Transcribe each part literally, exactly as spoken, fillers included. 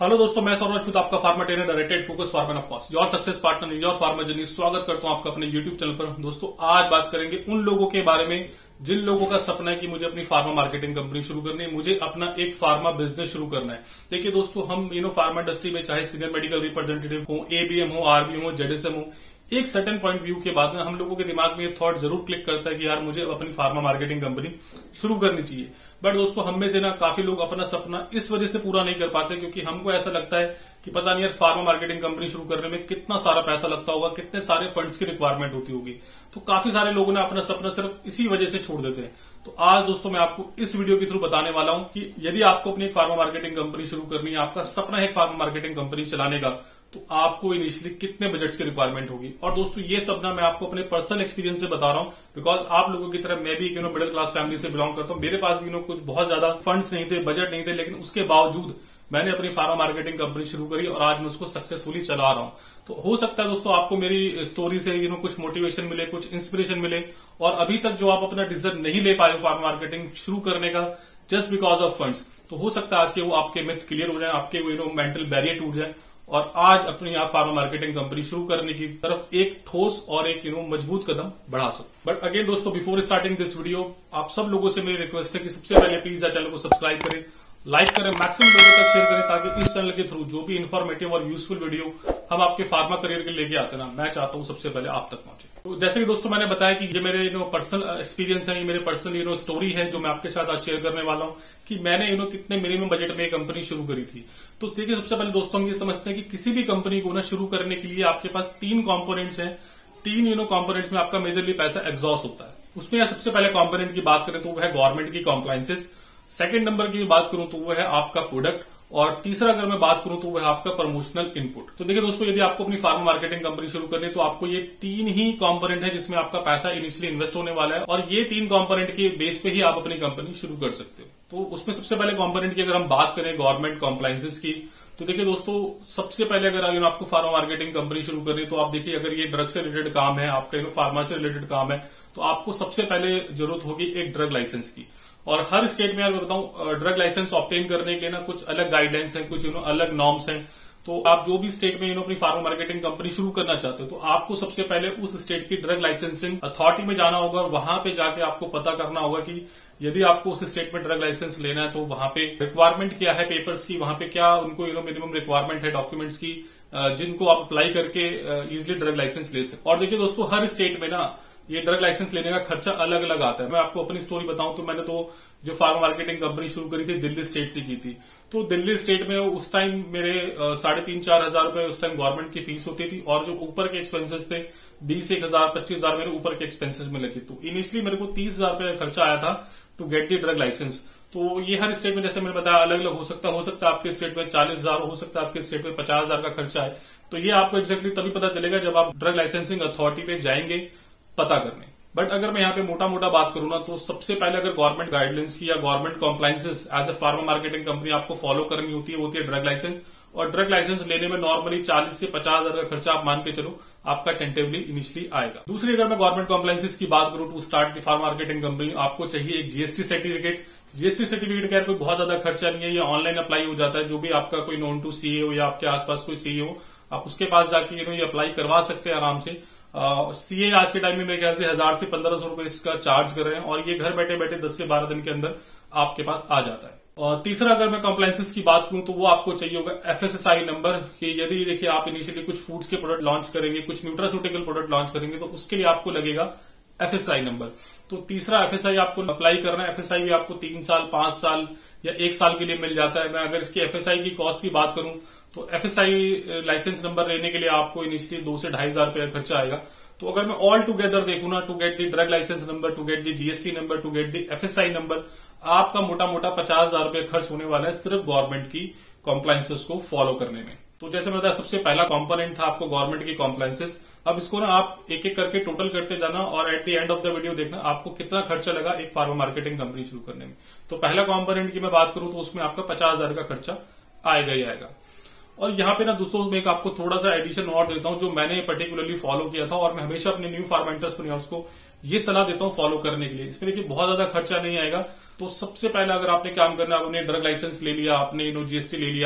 Hello दोस्तों, मैं सौरभ राजपूत, आपका pharma trainer, directed focus pharma of cost, your success partner in your pharma journey. स्वागत करता हूं आपका अपने यूट्यूब चैनल पर। दोस्तों, आज बात करेंगे उन लोगों के बारे में जिन लोगों का सपना है कि मुझे अपनी फार्मा मार्केटिंग कंपनी शुरू करनी है, मुझे अपना एक फार्मा बिजनेस शुरू करना है। देखिए दोस्तों, हम यू नो फार्मा इंडस्ट्री में चाहे सीनियर मेडिकल रिप्रेजेंटेटिव हो, एबीएम हो, आरबीएम हो, जेडएसएम हो, एक सर्टेन पॉइंट व्यू के बाद में हम लोगों के दिमाग में ये थॉट जरूर क्लिक करता है कि यार मुझे अपनी फार्मा मार्केटिंग कंपनी शुरू करनी चाहिए। बट दोस्तों, हम में से ना काफी लोग अपना सपना इस वजह से पूरा नहीं कर पाते क्योंकि हमको ऐसा लगता है कि पता नहीं यार फार्मा मार्केटिंग कंपनी शुरू करने में कितना सारा पैसा लगता होगा, कितने सारे फंड्स की रिक्वायरमेंट होती होगी। तो काफी सारे लोगों ने अपना सपना सिर्फ इसी वजह से छोड़ देते हैं। तो आज दोस्तों, मैं आपको इस वीडियो के थ्रू बताने वाला हूं कि यदि आपको अपनी फार्मा मार्केटिंग कंपनी शुरू करनी है, आपका सपना है फार्मा मार्केटिंग कंपनी चलाने का, तो आपको इनिशियली कितने बजट्स की रिक्वायरमेंट होगी। और दोस्तों, ये सब ना मैं आपको अपने पर्सनल एक्सपीरियंस से बता रहा हूं, बिकॉज आप लोगों की तरह मैं भी you know middle class family से बिलोंग करता हूं। मेरे पास यू नो कुछ बहुत ज्यादा फंड्स नहीं थे, बजट नहीं थे, लेकिन उसके बावजूद मैंने अपनी फार्मा मार्केटिंग कंपनी शुरू करी और आज मैं उसको सक्सेसफुली चला रहा हूं। तो हो सकता है दोस्तों, आपको मेरी स्टोरी से यू नो कुछ मोटिवेशन मिले, कुछ इंस्पिरेशन मिले, और अभी तक जो आप अपना डिसीजन नहीं ले पाए फार्मा मार्केटिंग शुरू करने का जस्ट बिकॉज ऑफ फंड्स, तो हो सकता है आज के वो आपके मिथ क्लियर हो जाए, आपके यू नो मेंटल बैरियर टूट जाए और आज अपनी आप फार्मा मार्केटिंग कंपनी शुरू करने की तरफ एक ठोस और एक यू नो मजबूत कदम बढ़ा सको। बट अगेन दोस्तों, बिफोर स्टार्टिंग दिस वीडियो, आप सब लोगों से मेरी रिक्वेस्ट है कि सबसे पहले प्लीज चैनल को सब्सक्राइब करें, लाइक करें, मैक्सिमम लोगों तक शेयर करें, ताकि इस चैनल के थ्रू जो भी इन्फॉर्मेटिव और यूजफुल वीडियो हम आपके फार्मा करियर के लेके आते हैं ना, मैं चाहता हूं सबसे पहले आप तक पहुंचे। तो जैसे कि दोस्तों मैंने बताया कि ये मेरे यू नो पर्सनल एक्सपीरियंस है, ये मेरे पर्सनल यू नो स्टोरी है जो मैं आपके साथ आज शेयर करने वाला हूं कि मैंने यू नो कितने मिनिमम बजट में कंपनी शुरू करी थी। तो देखिए, सबसे पहले दोस्तों हम ये समझते हैं कि किसी भी कंपनी को ना शुरू करने के लिए आपके पास तीन कॉम्पोनेंट्स हैं। तीन यू नो कॉम्पोनेंट्स में आपका मेजरली पैसा एग्जॉस्ट होता है। उसमें सबसे पहले कॉम्पोनेंट की बात करें तो वो है गवर्नमेंट की कॉम्प्लायंसेस, सेकंड नंबर की बात करूं तो वो है आपका प्रोडक्ट, और तीसरा अगर मैं बात करूं तो वो है आपका प्रमोशनल इनपुट। तो देखिए दोस्तों, यदि आपको अपनी फार्मा मार्केटिंग कंपनी शुरू करनी है तो आपको ये तीन ही कंपोनेंट है जिसमें आपका पैसा इनिशियली इन्वेस्ट होने वाला है, और ये तीन कंपोनेंट के बेस पे ही आप अपनी कंपनी शुरू कर सकते हो। तो उसमें सबसे पहले कंपोनेंट की अगर हम बात करें गवर्नमेंट कॉम्प्लायंसेस की, तो देखिए दोस्तों, सबसे पहले अगर आपको फार्मा मार्केटिंग कंपनी शुरू करनी है तो आप देखिए, अगर ये ड्रग से रिलेटेड काम है, आपका यू नो फार्मा से रिलेटेड काम है, तो आपको सबसे पहले जरूरत होगी एक ड्रग लाइसेंस की। और हर स्टेट में अगर बताऊं, ड्रग लाइसेंस ऑब्टेन करने के लिए ना कुछ अलग गाइडलाइंस हैं, कुछ यू नो अलग नॉर्म्स हैं। तो आप जो भी स्टेट में यू नो अपनी फार्मा मार्केटिंग कंपनी शुरू करना चाहते हो, तो आपको सबसे पहले उस स्टेट की ड्रग लाइसेंसिंग अथॉरिटी में जाना होगा। वहां पे जाके आपको पता करना होगा कि यदि आपको उस स्टेट में ड्रग लाइसेंस लेना है तो वहां पे रिक्वायरमेंट क्या है पेपर्स की, वहां पे क्या उनको यू नो मिनिमम रिक्वायरमेंट है डॉक्यूमेंट्स की, जिनको आप अप्लाई करके इजिली ड्रग लाइसेंस ले सकते। और देखिए दोस्तों, हर स्टेट में ना ये ड्रग लाइसेंस लेने का खर्चा अलग अलग आता है। मैं आपको अपनी स्टोरी बताऊं तो मैंने तो जो फार्मा मार्केटिंग कंपनी शुरू करी थी दिल्ली स्टेट से की थी। तो दिल्ली स्टेट में उस टाइम मेरे साढ़े तीन चार हजार रुपए उस टाइम गवर्नमेंट की फीस होती थी, और जो ऊपर के एक्सपेंसेस थे बीस एक हजार पच्चीस हजार मेरे ऊपर के एक्सपेंसेस में लगे। तो इनिशियली मेरे को तीस हजार रुपए का खर्चा आया था to get the drug license. तो ये हर स्टेट में जैसे मैंने बताया अलग अलग हो सकता है। हो सकता है आपके स्टेट में चालीस हजार हो सकता है आपके स्टेट में पचास हजार का खर्चा है। तो ये आपको एक्जैक्टली तभी पता चलेगा जब आप ड्रग लाइसेंसिंग अथॉरिटी पे जाएंगे पता करने। बट अगर मैं यहाँ पे मोटा मोटा बात करूँ ना, तो सबसे पहले अगर गवर्नमेंट गाइडलाइंस की या government compliances as a pharma marketing company आपको फॉलो करनी होती है, होती है ड्रग लाइसेंस। और ड्रग लाइसेंस लेने में नॉर्मली चालीस से पचास हजार का खर्चा आप मान के चलो आपका टेंटेवली इनिशियली आएगा। दूसरी अगर मैं गवर्नमेंट कॉम्प्लायंसेस की बात करूं to start the pharma marketing company, आपको चाहिए एक जीएसटी सर्टिफिकेट। जीएसटी सर्टिफिकेट का कोई बहुत ज्यादा खर्चा नहीं है, ये ऑनलाइन अप्लाई हो जाता है। जो भी आपका कोई नोन टू सीए हो या आपके आसपास कोई सीए हो, आप उसके पास जाके ये अप्लाई करवा सकते हैं आराम से। सीए uh, आज के टाइम में मेरे ख्याल से हजार से पंद्रह सौ रुपए इसका चार्ज कर रहे हैं, और ये घर बैठे बैठे दस से बारह दिन के अंदर आपके पास आ जाता है। और तीसरा अगर मैं कॉम्प्लायंसेस की बात करूं तो वो आपको चाहिए होगा एफएसएसआई नंबर, कि यदि देखिए आप इनिशियली कुछ फूड्स के प्रोडक्ट लॉन्च करेंगे, कुछ न्यूट्रास्यूटिकल प्रोडक्ट लॉन्च करेंगे, तो उसके लिए आपको लगेगा एफएसआई नंबर। तो तीसरा एफएसआई आपको अप्लाई करना है। एफएसआई भी आपको तीन साल पांच साल या एक साल के लिए मिल जाता है। मैं अगर इसकी एफएसआई की कॉस्ट की बात करूं तो एफएसआई लाइसेंस नंबर लेने के लिए आपको इनिशियली दो से ढाई हजार रुपया खर्चा आएगा। तो अगर मैं ऑल टुगेदर देखूं ना, to get the drug license number, to get the GST number, to get the FSI number, आपका मोटा मोटा पचास हजार रुपया खर्च होने वाला है सिर्फ गवर्नमेंट की कॉम्प्लायंसेस को फॉलो करने में। तो जैसे मैं बताया, सबसे पहला कंपोनेंट था आपको गवर्नमेंट की कॉम्प्लायंसेस। अब इसको ना आप एक एक करके टोटल करते जाना, और at the end of the video देखना आपको कितना खर्चा लगा एक फार्मा मार्केटिंग कंपनी शुरू करने में। तो पहला कंपोनेंट की मैं बात करूं तो उसमें आपका पचास हजार का खर्चा आएगा ही आएगा। और यहाँ पे ना दोस्तों मैं एक आपको थोड़ा सा एडिशन और देता हूं जो मैंने पर्टिकुलरली फॉलो किया था, और मैं हमेशा अपने न्यू फार्मेंटर्स को उसको ये सलाह देता हूं फॉलो करने के लिए। इसमें देखिए बहुत ज्यादा खर्चा नहीं आएगा। तो सबसे पहले अगर आपने काम करना, आपने ड्रग लाइसेंस ले लिया, आपने नो जीएसटी ले लिया,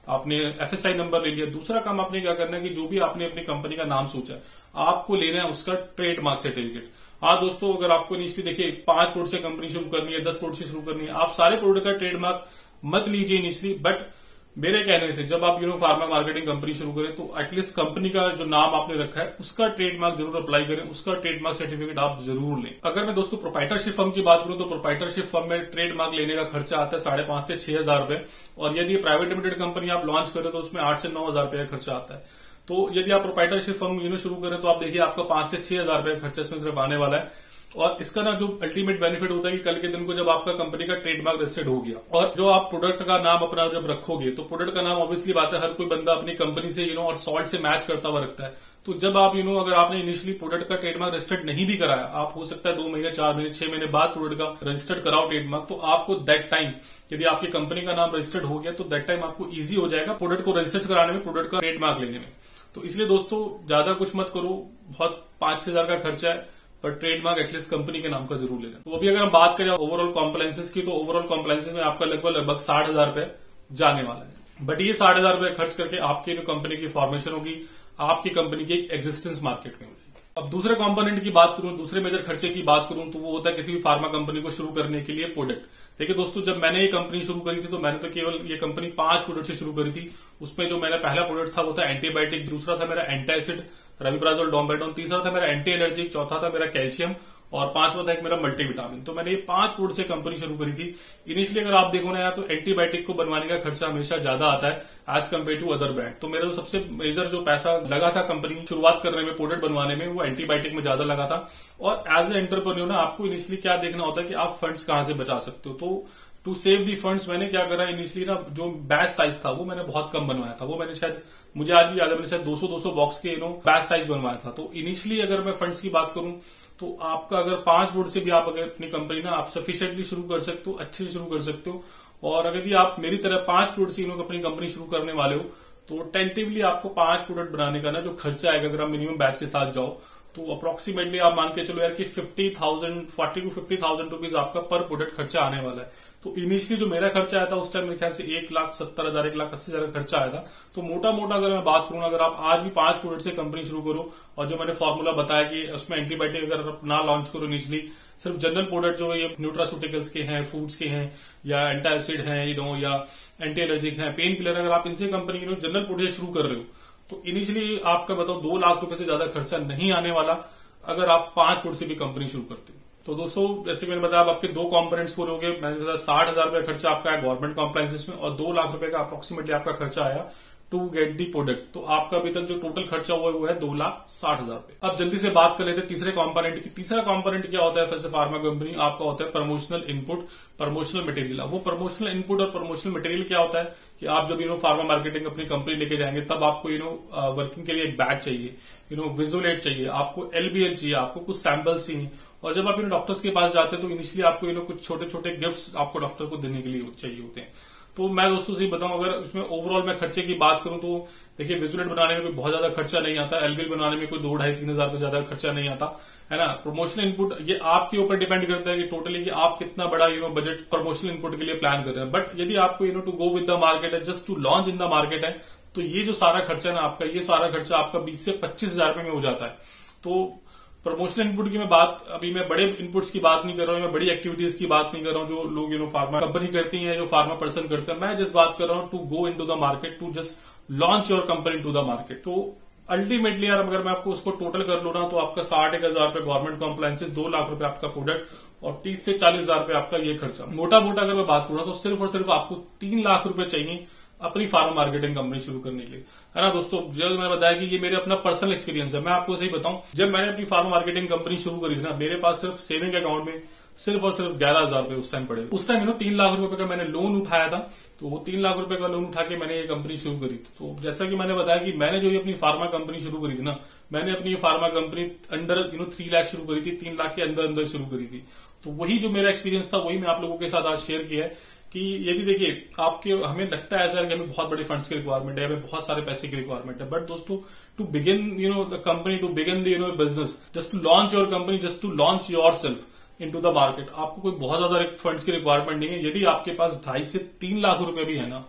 आपने एफएसआई नंबर ले लिया। दूसरा काम आपने क्या करना है कि जो भी आपने अपनी कंपनी का नाम सोचा है आपको लेना है उसका ट्रेडमार्क सर्टिफिकेट। हाँ दोस्तों, अगर आपको इनिशियली देखिए पांच करोड़ से कंपनी शुरू करनी है, दस करोड़ से शुरू करनी है, आप सारे प्रोडक्ट का ट्रेडमार्क मत लीजिए इनिशियली। बट मेरे कहने से जब आप you know pharma marketing company शुरू करें तो एटलीस्ट कंपनी का जो नाम आपने रखा है उसका ट्रेडमार्क जरूर अप्लाई करें, उसका ट्रेडमार्क सर्टिफिकेट आप जरूर लें। अगर मैं दोस्तों प्रोप्राइटरशिप फर्म की बात करूं तो प्रोप्राइटरशिप फर्म में ट्रेडमार्क लेने का खर्चा आता है साढ़े पांच से छह हजार रुपए, और यदि प्राइवेट लिमिटेड कंपनी आप लॉन्च करें तो उसमें आठ से नौ हजार रुपए का खर्चा आता है। तो यदि आप प्रोप्राइटरशिप फर्म यू नो शुरू करें तो आप देखिए आपका पांच से छह हजार रुपए का खर्चा इसमें सिर्फ आने वाला है। और इसका ना जो अल्टीमेट बेनिफिट होता है कि कल के दिन को जब आपका कंपनी का ट्रेडमार्क रजिस्टर्ड हो गया और जो आप प्रोडक्ट का नाम अपना जब रखोगे तो प्रोडक्ट का नाम ऑब्वियसली बात है हर कोई बंदा अपनी कंपनी से यू नो और सॉल्ट से मैच करता हुआ रखता है। तो जब आप यू नो अगर आपने इनिशियली प्रोडक्ट का ट्रेडमार्क रजिस्टर्ड नहीं भी कराया, आप हो सकता है दो महीने चार महीने छह महीने बाद प्रोडक्ट का रजिस्टर्ड कराओ ट्रेडमार्क, तो आपको दैट टाइम यदि आपकी कंपनी का नाम रजिस्टर्ड हो गया तो दैट टाइम आपको ईजी हो जाएगा प्रोडक्ट को रजिस्टर्ड कराने में, प्रोडक्ट का ट्रेडमार्क लेने में। तो इसलिए दोस्तों ज्यादा कुछ मत करो, बहुत पांच छह हजार का खर्चा है, पर ट्रेडमार्क एटलीस्ट कंपनी के नाम का जरूर लेना। तो अभी अगर हम बात करें ओवरऑल कॉम्प्लायंसेस की, तो ओवरऑल कॉम्प्लायंसेस में आपका लगभग लगभग साठ हजार रुपए जाने वाला है। बट ये साठ हजार रुपए खर्च करके आपकी जो कंपनी की फॉर्मेशन होगी, आपकी कंपनी की एग्जिस्टेंस मार्केट में होगी। अब दूसरे कंपोनेंट की बात करूं, दूसरे मेजर खर्चे की बात करूं तो वो होता है किसी भी फार्मा कंपनी को शुरू करने के लिए प्रोडक्ट। देखिए दोस्तों, जब मैंने ये कंपनी शुरू करी थी तो मैंने तो केवल ये कंपनी पांच प्रोडक्ट से शुरू करी थी। उसमें जो मेरा पहला प्रोडक्ट था वो था एंटीबायोटिक, दूसरा था मेरा एंटासिड रविप्राजोल डोमेडान, तीसरा था मेरा एंटी एलर्जिक, चौथा था मेरा कैल्शियम और पांचवा था एक मेरा मल्टीविटामिन। तो मैंने ये पांच प्रोडक्ट से कंपनी शुरू करी थी। इनिशियली अगर आप देखो ना यार तो एंटीबायोटिक को बनवाने का खर्चा हमेशा ज्यादा आता है as compare to other brand. तो मेरा जो सबसे मेजर जो पैसा लगा था कंपनी शुरुआत करने में, प्रोडक्ट बनवाने में, वो एंटीबायोटिक में ज्यादा लगा था। और एज ए एंटरप्रेन्योर ना आपको इनिशियली क्या देखना होता है कि आप फंड्स कहां से बचा सकते हो। तो टू सेव दी फंड्स मैंने क्या करा, इनिशियली ना जो बैच साइज था वो मैंने बहुत कम बनवाया था। वो मैंने शायद, मुझे आज भी याद है, मैंने शायद दो सौ दो सौ बॉक्स के यू नो बैच साइज बनवाया था। तो इनिशियली अगर मैं फंड्स की बात करूं तो आपका अगर पांच बोर्ड से भी आप अगर अपनी कंपनी ना आप सफिशिएंटली शुरू कर सकते हो, अच्छे से शुरू कर सकते हो। और अगर यदि आप मेरी तरह पांच प्रोडक्ट से अपनी कंपनी शुरू करने वाले हो तो टेंटिवली आपको पांच प्रोडक्ट बनाने का ना जो खर्चा आएगा अगर आप मिनिमम बैच के साथ जाओ तो अप्रोक्सीमेटली आप मान के चलो यार कि fifty thousand forty to fifty thousand rupees आपका पर प्रोडक्ट खर्चा आने वाला है। तो इनिशियली जो मेरा खर्चा आया था उस टाइम मेरे ख्याल से एक लाख सत्तर हजार एक लाख अस्सी हजार का खर्चा आया था। तो मोटा मोटा अगर मैं बात करूं, अगर आप आज भी पांच प्रोडक्ट से कंपनी शुरू करो और जो मैंने फॉर्मूला बताया कि उसमें एंटीबायोटिक अगर आप ना लॉन्च करो इनिशियली, सिर्फ जनरल प्रोडक्ट जो ये न्यूट्रास्यूटिकल्स के हैं, फूड्स के हैं या एंटासिड हैं यू नो या एंटी एलर्जिक हैं, पेन किलर, अगर आप इनसे company you know general product शुरू कर रहे हो तो इनिशियली आपका बताओ दो लाख रुपए से ज्यादा खर्चा नहीं आने वाला अगर आप पांच फुट से भी कंपनी शुरू करते हो। तो दोस्तों जैसे मैंने बताया आपके दो कंपोनेंट्स पूरे हो गए। मैंने बताया साठ हजार रुपए खर्चा आपका है गवर्नमेंट कॉम्प्लायंसेस में और दो लाख रुपए का अप्रोक्सीमेटली आपका खर्चा आया टू गेट दी प्रोडक्ट। तो आपका अभी तक जो टोटल खर्चा हुआ है वो है दो लाख साठ हजार रुपए। अब जल्दी से बात कर लेते हैं तीसरे कंपोनेंट की। तीसरा कंपोनेंट क्या होता है फैसे फार्मा कंपनी, आपका होता है प्रमोशनल इनपुट, प्रमोशनल मटेरियल। वो प्रमोशनल इनपुट और प्रमोशनल मटेरियल क्या होता है कि आप जब यू नो फार्मा मार्केटिंग अपनी कंपनी लेके जाएंगे तब आपको यू नो वर्किंग के लिए एक बैग चाहिए, यू नो विजुअल एड चाहिए, आपको एलबीएल चाहिए, आपको कुछ सैंपल्स चाहिए। और जब आप इन डॉक्टर्स के पास जाते हैं तो इनिशियली आपको यू नो कुछ छोटे छोटे गिफ्ट्स आपको डॉक्टर को देने के लिए चाहिए होते हैं। तो मैं दोस्तों से बताऊं, अगर इसमें ओवरऑल मैं खर्चे की बात करूं तो देखिए विजुअल एड बनाने में कोई बहुत ज्यादा खर्चा नहीं आता, एलबीएल बनाने में कोई दो ढाई तीन हजार का ज्यादा खर्चा नहीं आता है ना। प्रमोशनल इनपुट ये आपके ऊपर डिपेंड करता है कि टोटली कि आप कितना बड़ा you know budget promotional input के लिए प्लान कर रहे हैं। बट यदि आपको you know to go with the market है, just to launch in the market है, तो ये जो सारा खर्चा है ना आपका, ये सारा खर्चा आपका बीस से पच्चीस हजार रुपए में हो जाता है। तो प्रमोशनल इनपुट की मैं बात, अभी मैं बड़े इनपुट्स की बात नहीं कर रहा हूं, मैं बड़ी एक्टिविटीज की बात नहीं कर रहा हूं जो लोग यू नो फार्मा कंपनी करती हैं, जो फार्मा पर्सन करते हैं। मैं जिस बात कर रहा हूं to go into the market, to just launch your company to the market. तो अल्टीमेटली यार अगर मैं आपको उसको टोटल कर लू ना तो आपका साठ एक हजार रुपए गवर्नमेंट कॉम्प्लायंसेस, दो लाख रुपए आपका प्रोडक्ट और तीस से चालीस हजार रुपए आपका ये खर्चा। मोटा मोटा अगर मैं बात करूँ तो सिर्फ और सिर्फ आपको तीन लाख रुपए चाहिए अपनी फार्मा मार्केटिंग कंपनी शुरू करने के लिए, है ना दोस्तों। जब मैंने बताया कि ये मेरे अपना पर्सनल एक्सपीरियंस है, मैं आपको सही बताऊं, जब मैंने अपनी फार्मा मार्केटिंग कंपनी शुरू करी थी ना, मेरे पास सिर्फ सेविंग अकाउंट में सिर्फ और सिर्फ ग्यारह हजार रुपए उस टाइम पड़े। उस टाइम यू नो तीन लाख रुपए का मैंने लोन उठाया था, तो वो तीन लाख रुपए का लोन उठा के मैंने ये कंपनी शुरू करी थी। तो जैसा कि मैंने बताया कि मैंने जो ये अपनी फार्मा कंपनी शुरू करी थी ना, मैंने अपनी pharma company under you know three lakh शुरू करी थी, तीन लाख के अंदर अंदर शुरू करी थी। तो वही जो मेरा एक्सपीरियंस था वही मैं आप लोगों के साथ आज शेयर किया है कि यदि देखिए आपके, हमें लगता है ऐसा कि हमें बहुत बड़े फंड्स की रिक्वायरमेंट है, हमें बहुत सारे पैसे की रिक्वायरमेंट है, बट दोस्तों to begin you know the company, to begin the you know business, just to launch your company, just to launch yourself into the market, आपको कोई बहुत ज्यादा फंड्स की रिक्वायरमेंट नहीं है। यदि आपके पास ढाई से तीन लाख रुपए भी है ना,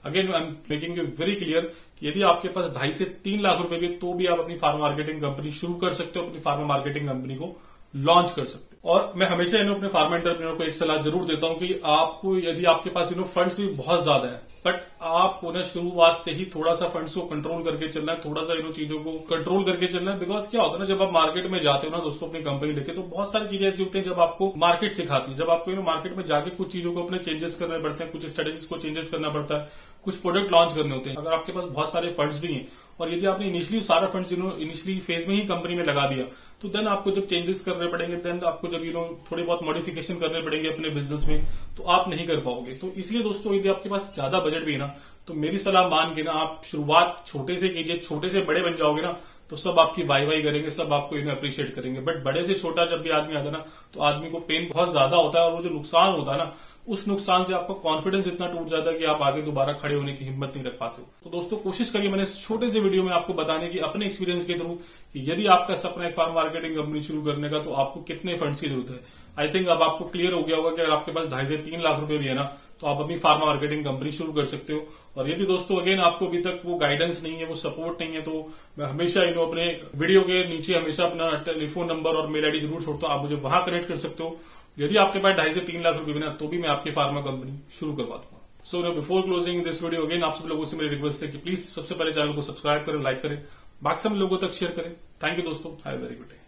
again I am making you very clear कि यदि आपके पास ढाई से तीन लाख रुपए भी तो भी आप अपनी फार्मा मार्केटिंग कंपनी शुरू कर सकते हो, अपनी फार्मा मार्केटिंग कंपनी को लॉन्च कर सकते हो। और मैं हमेशा इन्हें अपने फार्मा एंटरप्रेन्योर को एक सलाह जरूर देता हूं कि आपको यदि आपके पास इन्हों फंड्स भी बहुत ज्यादा है, बट आप उन्हें शुरुआत से ही थोड़ा सा फंड्स को कंट्रोल करके चलना है, थोड़ा सा इन चीजों को कंट्रोल करके चलना है। बिकॉज क्या होता है ना, जब आप मार्केट में जाते हो ना दोस्तों अपनी कंपनी लेके, तो बहुत सारी चीजें ऐसी होती है जब आपको मार्केट सिखाती है, जब आपको इन मार्केट में जाके कुछ चीजों को अपने चेंजेस करने पड़ते हैं, कुछ स्ट्रेटेजीज को चेंजेस करना पड़ता है, कुछ प्रोडक्ट लॉन्च करने होते हैं। अगर आपके पास बहुत सारे फंड्स भी हैं और यदि आपने इनिशियली सारा फंड्स इनिशियली फेज में ही कंपनी में लगा दिया, तो देन आपको जब चेंजेस करने पड़ेंगे, देन आपको जब यू नो थोड़ी बहुत मॉडिफिकेशन करने पड़ेंगे अपने बिजनेस में, तो आप नहीं कर पाओगे। तो इसलिए दोस्तों यदि आपके पास ज्यादा बजट भी है ना, तो मेरी सलाह मान के ना आप शुरुआत छोटे से कीजिए। छोटे से बड़े बन जाओगे ना तो सब आपकी वाई वाई करेंगे, सब आपको इन्हें अप्रिशिएट करेंगे। बट बड़े से छोटा जब भी आदमी आता है ना, तो आदमी को पेन बहुत ज्यादा होता है और वो जो नुकसान होता है ना, उस नुकसान से आपका कॉन्फिडेंस इतना टूट जाता है कि आप आगे दोबारा खड़े होने की हिम्मत नहीं रख पाते हो। तो दोस्तों कोशिश करिए मैंने इस छोटे से वीडियो में आपको बताने की अपने एक्सपीरियंस के थ्रू कि यदि आपका सपना एक फार्मा मार्केटिंग कंपनी शुरू करने का, तो आपको कितने फंड्स की जरूरत है। आई थिंक अब आपको क्लियर हो गया होगा कि अगर आपके पास ढाई से तीन लाख रुपए भी है ना, तो आप अपनी फार्मा मार्केटिंग कंपनी शुरू कर सकते हो। और यदि दोस्तों अगेन आपको अभी तक वो गाइडेंस नहीं है, वो सपोर्ट नहीं है, तो मैं हमेशा इन अपने वीडियो के नीचे हमेशा अपना टेलीफोन नंबर और मेल आईडी जरूर छोड़ता हूं, आप मुझे वहां कनेक्ट कर सकते हो। यदि आपके पास ढाई से तीन लाख रुपए बिना, तो भी मैं आपकी फार्मा कंपनी शुरू करवा दूंगा। So no before closing this video again आप सब लोगों से मेरी रिक्वेस्ट है कि प्लीज सबसे पहले चैनल को सब्सक्राइब करें, लाइक करें, बाकी सब लोगों तक शेयर करें। थैंक यू दोस्तों, have a very good day.